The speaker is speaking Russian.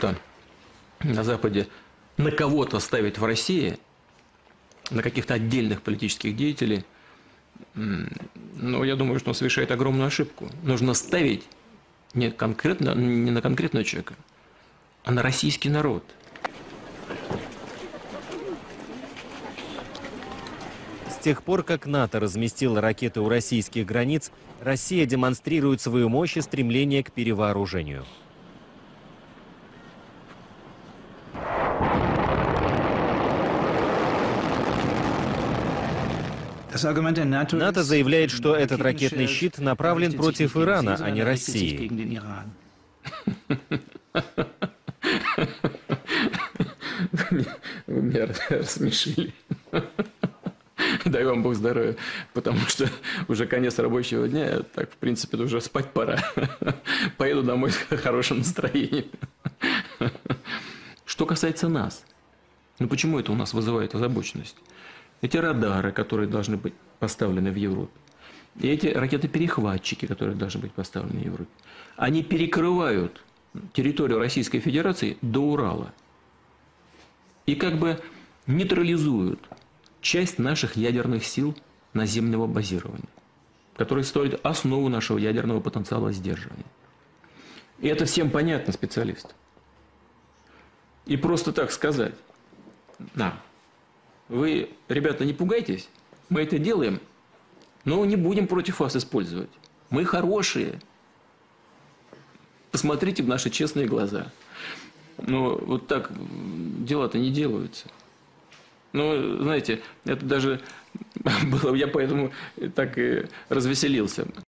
кого-то на Западе, на кого-то ставить в России, на каких-то отдельных политических деятелей, ну, я думаю, что он совершает огромную ошибку. Нужно ставить не на конкретного человека, а на российский народ. С тех пор, как НАТО разместило ракеты у российских границ, Россия демонстрирует свою мощь и стремление к перевооружению. НАТО заявляет, что этот ракетный щит направлен против Ирана, а не России. Вы меня рассмешили. Дай вам Бог здоровья, потому что уже конец рабочего дня, так, в принципе, уже спать пора. Поеду домой с хорошим настроением. Что касается нас, ну почему это у нас вызывает озабоченность? Эти радары, которые должны быть поставлены в Европе, и эти ракеты-перехватчики, которые должны быть поставлены в Европе, они перекрывают территорию Российской Федерации до Урала и как бы нейтрализуют часть наших ядерных сил наземного базирования, которые стоят основу нашего ядерного потенциала сдерживания. И это всем понятно специалистам. И просто так сказать: да, вы, ребята, не пугайтесь, мы это делаем, но не будем против вас использовать. Мы хорошие. Посмотрите в наши честные глаза. Но вот так дела-то не делаются. Ну, знаете, это даже было, я поэтому так и развеселился.